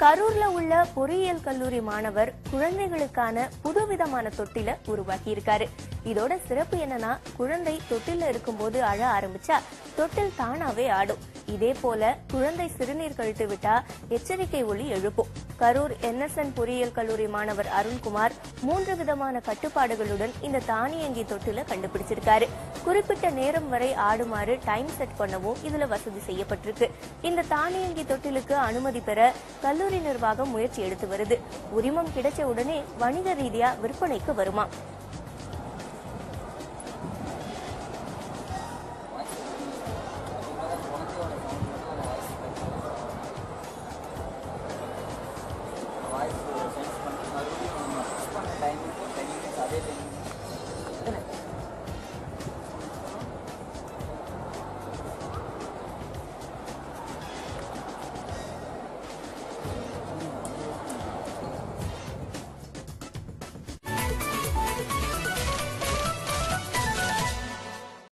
கரூர்ல உள்ள பொறியியல் கல்லூரி மாணவர் குழந்தைகளுக்கான புதுவிதமான தொட்டில உருவாக்கி இருக்காரு. இதோட சிறப்பு என்னன்னா, குழந்தை தொட்டில இருக்கும்போது அழ ஆரம்பிச்சா தொட்டில் தானாவே ஆடும். இதே போல குழந்தை சிறுநீர் கழித்து விட்டா எச்சரிக்கை ஒலி எழுப்பும். கரூர் NSN பொறியியல் கல்லூரி மாணவர் அருண்குமார் 3 விதமான கட்டுப்பாடுகளுடன் இந்த தானியங்கி தொட்டில கண்டுபிடிச்சிருக்காரு. குறிப்பிட்ட நேரம் வரை ஆடுமாறு டைம் செட் பண்ணவும் இதுல வசதி செய்யப்பட்டிருக்கு. இந்த தானியங்கி தொட்டிலுக்கு அனுமதி பெற கல்லூரி நிர்வாகம் முயற்சி எடுத்து வருது. உரிமம் கிடைச்ச உடனே வணிக ரீதியா விற்பனைக்கு வருமா.